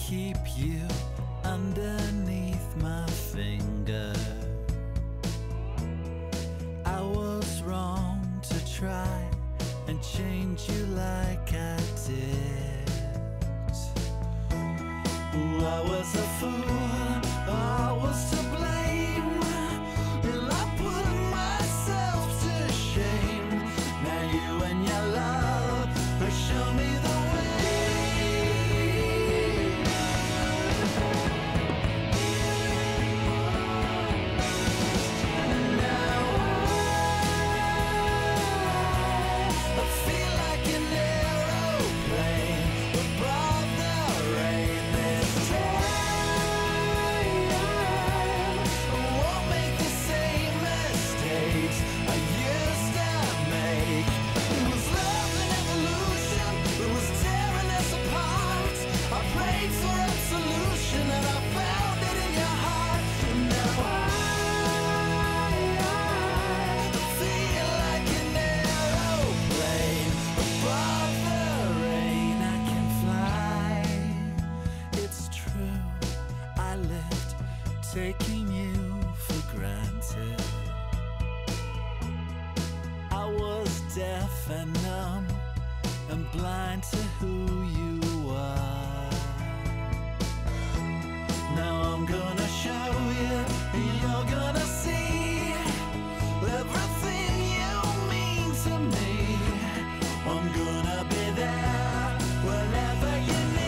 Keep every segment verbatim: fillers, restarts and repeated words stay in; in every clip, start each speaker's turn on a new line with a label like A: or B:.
A: keep you underneath my finger. I was wrong to try and change you like I did. Ooh, I was a fool, I was to blame, and I put myself to shame. Now you and your love show me the taking you for granted. I was deaf and numb and blind to who you are. Now I'm gonna show you, you're gonna see everything you mean to me. I'm gonna be there whenever you need.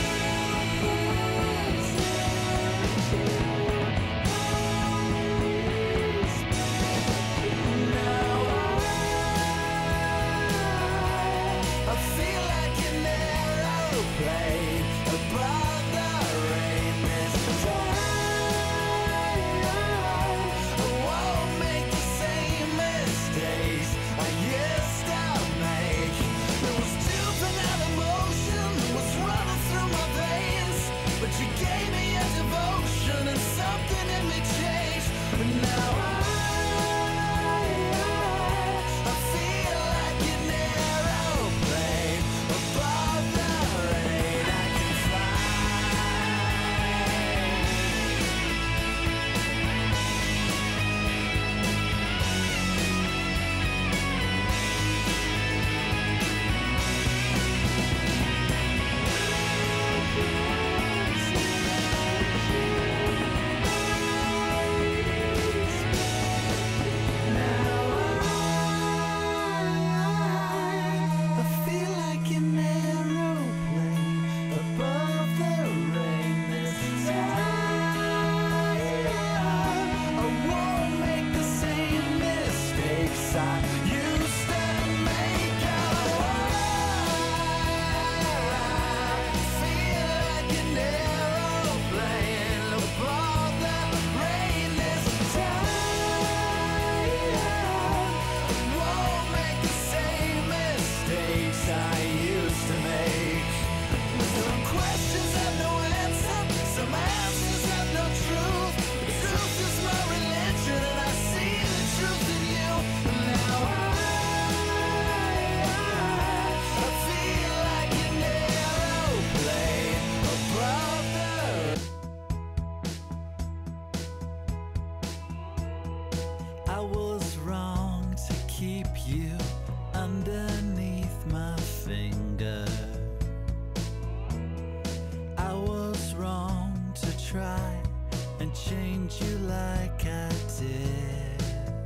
A: I was wrong to keep you underneath my finger. I was wrong to try and change you like I did.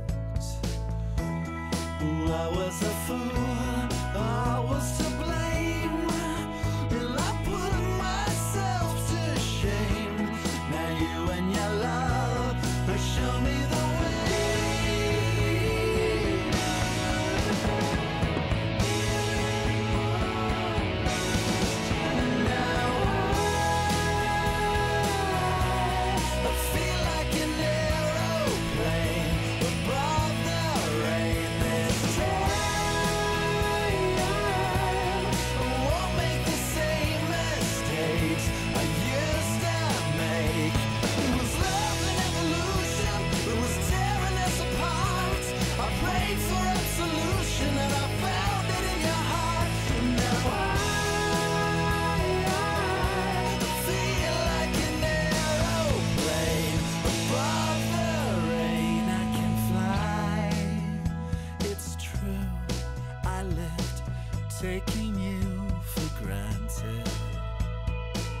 A: Ooh, I was a fool, I was to blame, and I put myself to shame. Now you and your love show me the taking you for granted.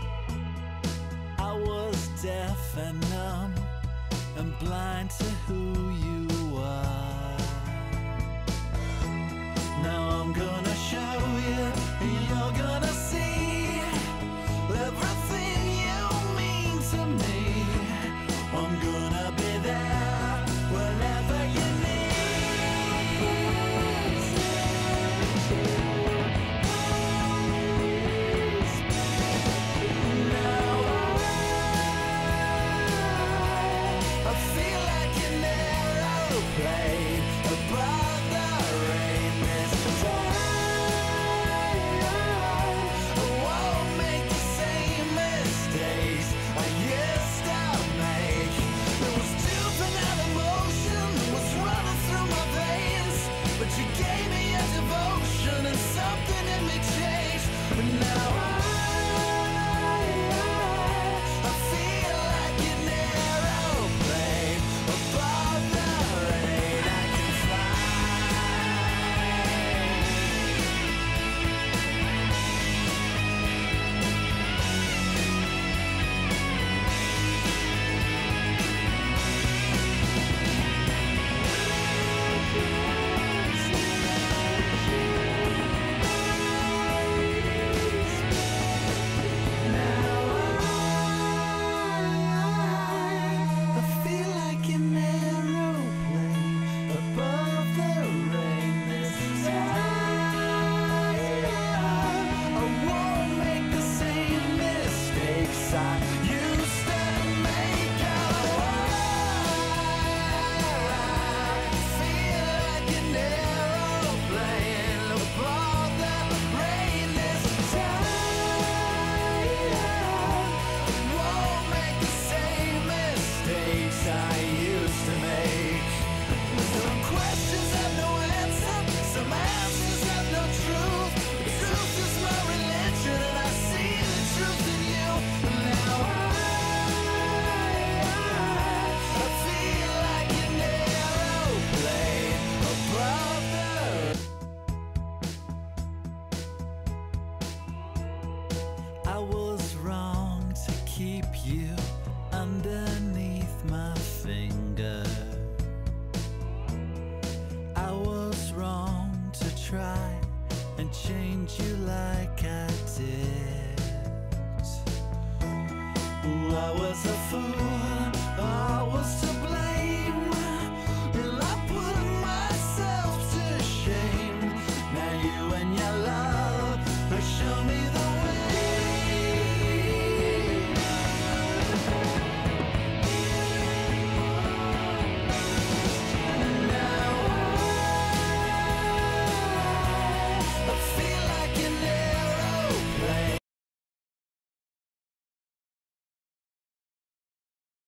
A: I was deaf and numb and blind to who